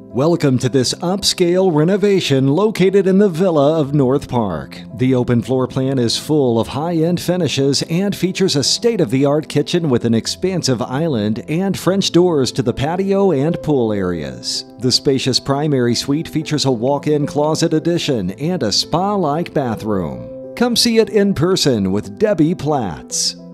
Welcome to this upscale renovation located in the Villa of North Park. The open floor plan is full of high-end finishes and features a state-of-the-art kitchen with an expansive island and French doors to the patio and pool areas. The spacious primary suite features a walk-in closet addition and a spa-like bathroom. Come see it in person with Debbie Platts.